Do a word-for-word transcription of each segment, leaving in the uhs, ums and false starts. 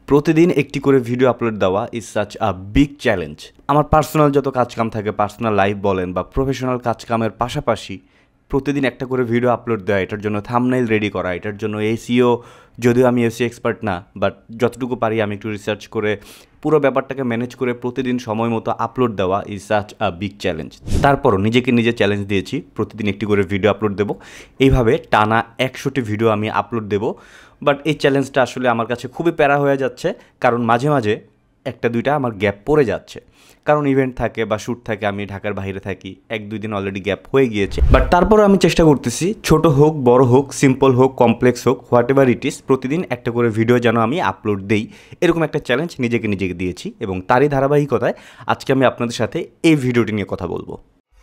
প্রতিদিন একটি করে ভিডিও আপলোড দেওয়া is such a big challenge. আমার পার্সোনাল যত কাজকাম থাকে, পার্সোনাল লাইফ বলেন বা প্রফেশনাল কাজকামের পাশাপাশি প্রতিদিন একটা করে ভিডিও আপলোড দেওয়া, এটার জন্য থাম্বনেইল রেডি করা, এটার জন্য এসইও, যদিও আমি এসইও এক্সপার্ট না, বাট যতটুকু পারি আমি একটু রিসার্চ করে পুরো ব্যাপারটাকে ম্যানেজ করে প্রতিদিন সময় মতো আপলোড দেওয়া is such a big challenge. তারপরও নিজেকে নিজে চ্যালেঞ্জ দিয়েছি, প্রতিদিন একটি করে ভিডিও আপলোড দেবো। এইভাবে টানা একশোটি ভিডিও আমি আপলোড দেবো। বাট এই চ্যালেঞ্জটা আসলে আমার কাছে খুবই প্যারা হয়ে যাচ্ছে, কারণ মাঝে মাঝে একটা দুইটা আমার গ্যাপ পড়ে যাচ্ছে, কারণ ইভেন্ট থাকে বা শ্যুট থাকে, আমি ঢাকার বাইরে থাকি, এক দুই দিন অলরেডি গ্যাপ হয়ে গিয়েছে। বাট তারপরও আমি চেষ্টা করতেছি, ছোট হোক বড় হোক, সিম্পল হোক কমপ্লেক্স হোক, হোয়াট এভার ইট ইস, প্রতিদিন একটা করে ভিডিও যেন আমি আপলোড দেই, এরকম একটা চ্যালেঞ্জ নিজেকে নিজেকে দিয়েছি। এবং তারই ধারাবাহিকতায় আজকে আমি আপনাদের সাথে এই ভিডিওটি নিয়ে কথা বলবো।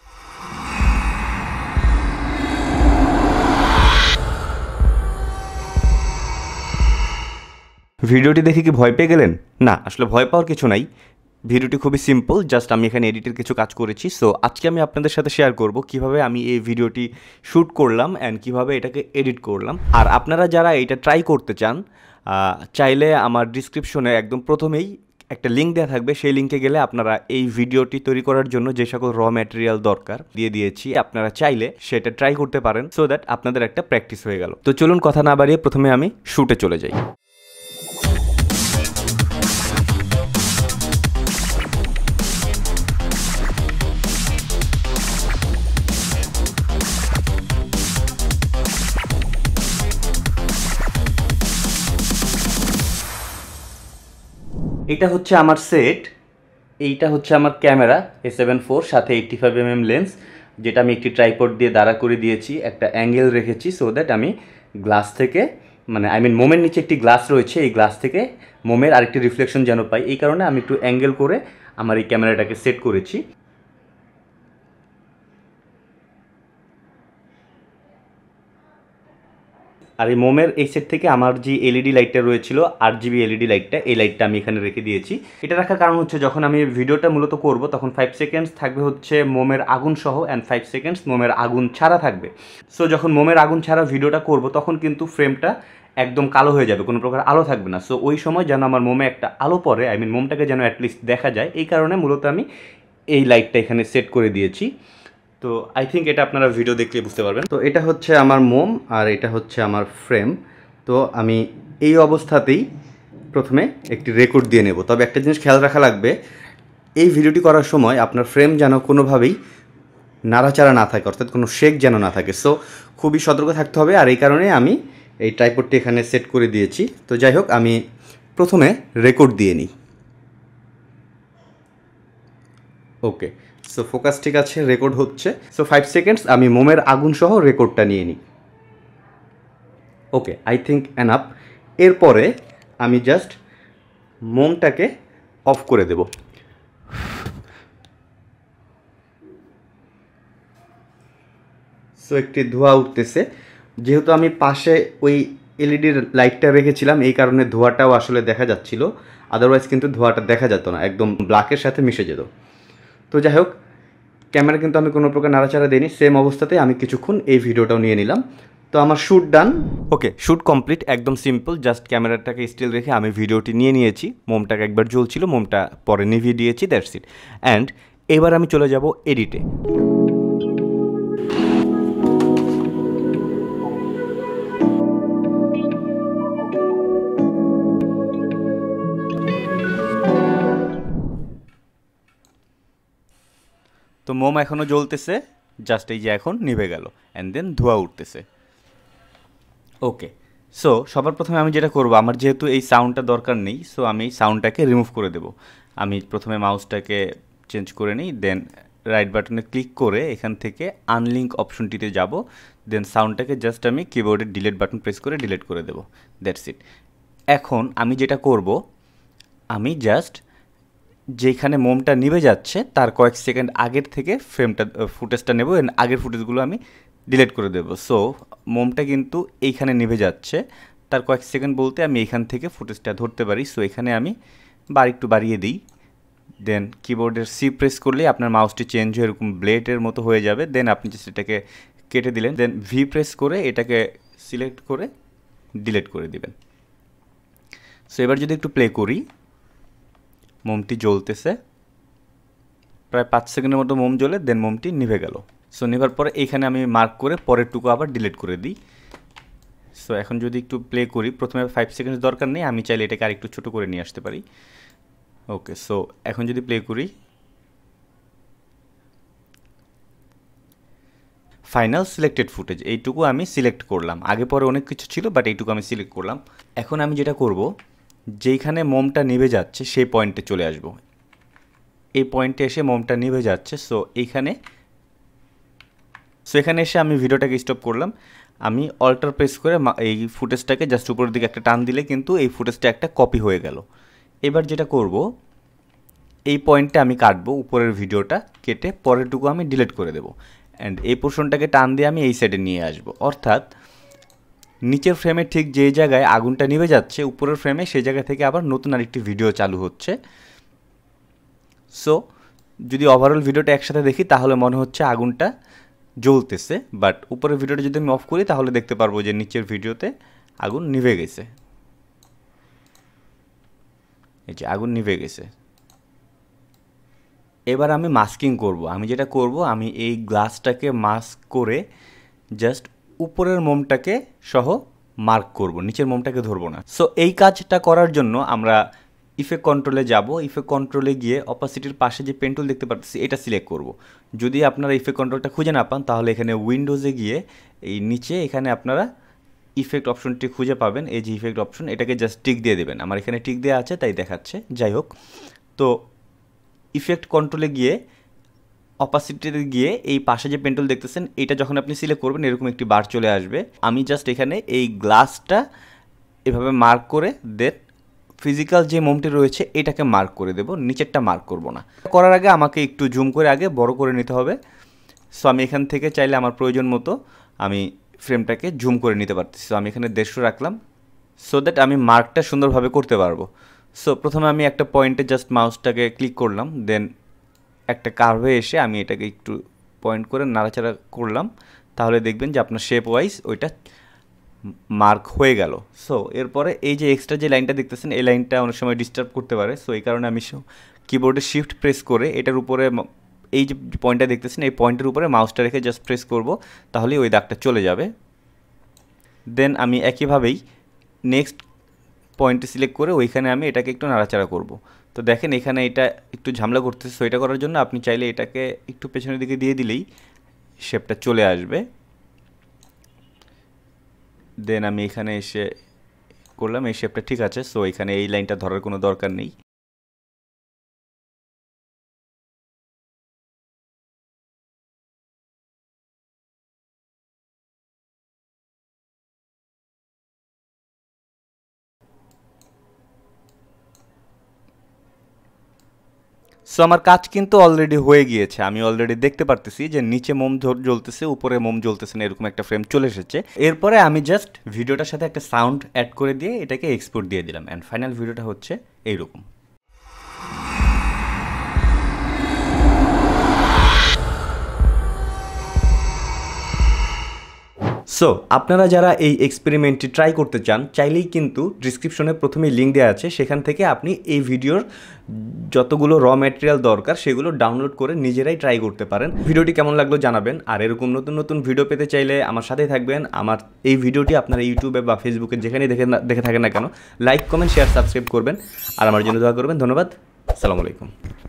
ভিডিওটি দেখে কি ভয় পেয়ে গেলেন? না, আসলে ভয় পাওয়ার কিছু নাই। ভিডিওটি খুবই সিম্পল, জাস্ট আমি এখানে এডিটের কিছু কাজ করেছি। সো আজকে আমি আপনাদের সাথে শেয়ার করব কিভাবে আমি এই ভিডিওটি শ্যুট করলাম অ্যান্ড কিভাবে এটাকে এডিট করলাম। আর আপনারা যারা এটা ট্রাই করতে চান, চাইলে আমার ডিসক্রিপশনে একদম প্রথমেই একটা লিঙ্ক দেওয়া থাকবে, সেই লিঙ্কে গেলে আপনারা এই ভিডিওটি তৈরি করার জন্য যে সকল র ম্যাটেরিয়াল দরকার দিয়ে দিয়েছি, আপনারা চাইলে সেটা ট্রাই করতে পারেন, সো দ্যাট আপনাদের একটা প্র্যাকটিস হয়ে গেল। তো চলুন কথা না বাড়িয়ে প্রথমে আমি শ্যুটে চলে যাই। এটা হচ্ছে আমার সেট, এইটা হচ্ছে আমার ক্যামেরা এ সেভেন ফোর, সাথে eighty five M M lens, যেটা আমি একটি ট্রাইপড দিয়ে দাঁড়া করে দিয়েছি, একটা অ্যাঙ্গেল রেখেছি সো দ্যাট আমি গ্লাস থেকে, মানে আই মিন মোমের নিচে একটি গ্লাস রয়েছে, এই গ্লাস থেকে মোমের আরেকটি রিফ্লেকশন যেন পাই, এই কারণে আমি একটু অ্যাঙ্গেল করে আমার এই ক্যামেরাটাকে সেট করেছি। আর এই মোমের এই সেট থেকে আমার যে এলইডি লাইটটা রয়েছিল, আট জিবি এলইডি লাইটটা, এই লাইটটা আমি এখানে রেখে দিয়েছি। এটা রাখার কারণ হচ্ছে যখন আমি ভিডিওটা মূলত করব তখন ফাইভ সেকেন্ডস থাকবে হচ্ছে মোমের আগুন সহ, অ্যান্ড ফাইভ সেকেন্ডস মোমের আগুন ছাড়া থাকবে। সো যখন মোমের আগুন ছাড়া ভিডিওটা করব তখন কিন্তু ফ্রেমটা একদম কালো হয়ে যাবে, কোনো প্রকার আলো থাকবে না। সো ওই সময় যেন আমার মোমে একটা আলো পড়ে, আই মিন মোমটাকে যেন অ্যাটলিস্ট দেখা যায়, এই কারণে মূলত আমি এই লাইটটা এখানে সেট করে দিয়েছি। তো আই থিঙ্ক এটা আপনারা ভিডিও দেখলে বুঝতে পারবেন। তো এটা হচ্ছে আমার মোম আর এটা হচ্ছে আমার ফ্রেম। তো আমি এই অবস্থাতেই প্রথমে একটি রেকর্ড দিয়ে নেব। তবে একটা জিনিস খেয়াল রাখা লাগবে, এই ভিডিওটি করার সময় আপনার ফ্রেম যেন কোনোভাবেই নাড়াচাড়া না থাকে, অর্থাৎ কোনো শেক যেন না থাকে। সো খুবই সতর্ক থাকতে হবে, আর এই কারণে আমি এই ট্রাইপডটি এখানে সেট করে দিয়েছি। তো যাই হোক, আমি প্রথমে রেকর্ড দিয়ে নিই। ওকে, সো ফোকাস ঠিক আছে, রেকর্ড হচ্ছে। সো ফাইভ সেকেন্ডস আমি মোমের আগুন সহ রেকর্ডটা নিয়ে নিই। Okay, I think enough. এরপরে আমি জাস্ট মোমটাকে অফ করে দেব। সো একটি ধোঁয়া উঠতেছে, যেহেতু আমি পাশে ওই এলইডির লাইটটা রেখেছিলাম এই কারণে ধোঁয়াটাও আসলে দেখা যাচ্ছিল, আদারওয়াইজ কিন্তু ধোঁয়াটা দেখা যেত না, একদম ব্ল্যাকের সাথে মিশে যেত। তো যাই হোক, ক্যামেরা কিন্তু আমি কোনো প্রকার নাড়াচাড়া দিইনি, সেম অবস্থাতে আমি কিছুক্ষণ এই ভিডিওটাও নিয়ে নিলাম। তো আমার shoot done. Okay, shoot complete, একদম সিম্পল, জাস্ট ক্যামেরাটাকে স্টিল রেখে আমি ভিডিওটি নিয়ে নিয়েছি। মোমটাকে একবার জ্বলছিল, মোমটা পরে নিভিয়ে দিয়েছি, দ্যাটস ইট। অ্যান্ড এবার আমি চলে যাব এডিটে। তো মোম এখনও জ্বলতেছে, জাস্ট এই যে এখন নিভে গেল, অ্যান্ড দেন ধোঁয়া উঠতেছে। ওকে, সো সবার প্রথমে আমি যেটা করব, আমার যেহেতু এই সাউন্ডটা দরকার নেই, সো আমি এই সাউন্ডটাকে রিমুভ করে দেব। আমি প্রথমে মাউসটাকে চেঞ্জ করে নিই, দেন রাইট বাটনে ক্লিক করে এখান থেকে আনলিঙ্ক অপশনটিতে যাব, দেন সাউন্ডটাকে জাস্ট আমি কিবোর্ডের ডিলিট বাটন প্রেস করে ডিলিট করে দেব, দ্যাটস ইট। এখন আমি যেটা করব, আমি জাস্ট যেখানে মোমটা নিভে যাচ্ছে তার কয়েক সেকেন্ড আগের থেকে ফ্রেমটা ফুটেজটা নেব, আগের ফুটেজগুলো আমি ডিলিট করে দেবো। সো মোমটা কিন্তু এইখানে নিভে যাচ্ছে, তার কয়েক সেকেন্ড বলতে আমি এইখান থেকে ফুটেজটা ধরতে পারি। সো এখানে আমি বার একটু বাড়িয়ে দিই, দেন কিবোর্ডের সি প্রেস করলে আপনার মাউসটি চেঞ্জ হয়ে এরকম ব্লেডের মতো হয়ে যাবে, দেন আপনি জাস্ট এটাকে কেটে দিলেন, দেন ভি প্রেস করে এটাকে সিলেক্ট করে ডিলিট করে দিবেন। সো এবার যদি একটু প্লে করি, মোমটি জ্বলতেছে, প্রায় পাঁচ সেকেন্ডের মতো মোম জ্বলে দেন মোমটি নিভে গেল। সো নেভার পরে এইখানে আমি মার্ক করে পরের টুকু আবার ডিলিট করে দিই। সো এখন যদি একটু প্লে করি, প্রথমে ফাইভ সেকেন্ডস দরকার নেই, আমি চাইলে এটাকে আরেকটু ছোটো করে নিয়ে আসতে পারি। ওকে, সো এখন যদি প্লে করি, ফাইনাল সিলেক্টেড ফুটেজ, এইটুকু আমি সিলেক্ট করলাম। আগে পরে অনেক কিছু ছিল, বাট এইটুকু আমি সিলেক্ট করলাম। এখন আমি যেটা করব, যেইখানে মোমটা নিভে যাচ্ছে সেই পয়েন্টে চলে আসব। এই পয়েন্টে এসে মোমটা নিভে যাচ্ছে, সো এইখানে সো এখানে এসে আমি ভিডিওটাকে স্টপ করলাম। আমি অল্টার প্রেস করে এই ফুটেজটাকে জাস্ট উপরের দিকে একটা টান দিলে কিন্তু এই ফুটেজটা একটা কপি হয়ে গেল। এবার যেটা করব, এই পয়েন্টে আমি কাটবো, উপরের ভিডিওটা কেটে পরেরটুকু আমি ডিলিট করে দেবো। অ্যান্ড এই পোর্শনটাকে টান দিয়ে আমি এই সাইডে নিয়ে আসবো। অর্থাৎ নিচের ফ্রেমে ঠিক যেই জায়গায় আগুনটা নিভে যাচ্ছে, উপরের ফ্রেমে সেই জায়গা থেকে আবার নতুন আরেকটি ভিডিও চালু হচ্ছে। সো যদি ওভারঅল ভিডিওটা একসাথে দেখি তাহলে মনে হচ্ছে আগুনটা জ্বলতেছে, বাট উপরের ভিডিওটা যদি আমি অফ করি তাহলে দেখতে পারবো যে নিচের ভিডিওতে আগুন নিভে গেছে। এই যে আগুন নিভে গেছে। এবার আমি মাস্কিং করব। আমি যেটা করব, আমি এই গ্লাসটাকে মাস্ক করে জাস্ট উপরের মোমটাকে সহ মার্ক করব, নিচের মোমটাকে ধরবো না। সো এই কাজটা করার জন্য আমরা ইফেক্ট কন্ট্রোলে যাব। ইফেক্ট কন্ট্রোলে গিয়ে অপাসিটির পাশে যে পেন টুল দেখতে পাচ্ছি এটা সিলেক্ট করব। যদি আপনারা ইফেক্ট কন্ট্রোলটা খুঁজে না পান তাহলে এখানে উইন্ডোজে গিয়ে এই নিচে এখানে আপনারা ইফেক্ট অপশনটি খুঁজে পাবেন। এই যে ইফেক্ট অপশন, এটাকে জাস্ট টিক দিয়ে দেবেন। আমার এখানে টিক দেওয়া আছে তাই দেখাচ্ছে। যাই হোক, তো ইফেক্ট কন্ট্রোলে গিয়ে অপাসিটিতে গিয়ে এই পাশে যে পেন্টুল দেখতেছেন এটা যখন আপনি সিলেক্ট করবেন এরকম একটি বার চলে আসবে। আমি জাস্ট এখানে এই গ্লাসটা এভাবে মার্ক করে দেন ফিজিক্যাল যে মোমটি রয়েছে এটাকে মার্ক করে দেব, নিচেরটা মার্ক করব না। করার আগে আমাকে একটু জুম করে আগে বড় করে নিতে হবে। সো আমি এখান থেকে চাইলে আমার প্রয়োজন মতো আমি ফ্রেমটাকে জুম করে নিতে পারতেছি। সো আমি এখানে দেড়শো রাখলাম, সো দ্যাট আমি মার্কটা সুন্দরভাবে করতে পারবো। সো প্রথমে আমি একটা পয়েন্টে জাস্ট মাউসটাকে ক্লিক করলাম, দেন একটা কার্ভে এসে আমি এটাকে একটু পয়েন্ট করে নাড়াচাড়া করলাম, তাহলে দেখবেন যে আপনার শেপ ওয়াইজ ওইটা মার্ক হয়ে গেল। সো এরপরে এই যে এক্সট্রা যে লাইনটা দেখতেছেন এই লাইনটা অনেক সময় ডিস্টার্ব করতে পারে। সো এই কারণে আমি কিবোর্ডে শিফট প্রেস করে এটার উপরে এই যে পয়েন্টটা দেখতেছেন এই পয়েন্টের উপরে মাউসটা রেখে জাস্ট প্রেস করব, তাহলেই ওই দাগটা চলে যাবে। দেন আমি একইভাবেই নেক্সট পয়েন্টে সিলেক্ট করে ওইখানে আমি এটাকে একটু নাড়াচাড়া করব। তো দেখেন এখানে এটা একটু ঝামেলা করতেছে। সো এটা করার জন্য আপনি চাইলে এটাকে একটু পেছনের দিকে দিয়ে দিলেই শেপটা চলে আসবে। দেন আমি এখানে এসে করলাম, এই শেপটা ঠিক আছে। সো এখানে এই লাইনটা ধরার কোনো দরকার নেই। সো আমার কাজ কিন্তু অলরেডি হয়ে গিয়েছে। আমি অলরেডি দেখতে পারতেছি যে নিচে মোম জ্বলতেছে, উপরে মোম জ্বলতেছে না, এরকম একটা ফ্রেম চলে এসেছে। এরপরে আমি জাস্ট ভিডিওটার সাথে একটা সাউন্ড অ্যাড করে দিয়ে এটাকে এক্সপোর্ট দিয়ে দিলাম, অ্যান্ড ফাইনাল ভিডিওটা হচ্ছে এইরকম। সো আপনারা যারা এই এক্সপেরিমেন্টটি ট্রাই করতে চান চাইলেই কিন্তু ডিসক্রিপশনে প্রথমেই লিঙ্ক দেওয়া আছে, সেখান থেকে আপনি এই ভিডিওর যতগুলো র ম্যাটেরিয়াল দরকার সেগুলো ডাউনলোড করে নিজেরাই ট্রাই করতে পারেন। ভিডিওটি কেমন লাগলো জানাবেন, আর এরকম নতুন নতুন ভিডিও পেতে চাইলে আমার সাথেই থাকবেন। আমার এই ভিডিওটি আপনারা ইউটিউবে বা ফেসবুকে যেখানে দেখে দেখে থাকেন না কেন লাইক কমেন্ট শেয়ার সাবস্ক্রাইব করবেন, আর আমার জন্য দোয়া করবেন। ধন্যবাদ, আসসালামু আলাইকুম।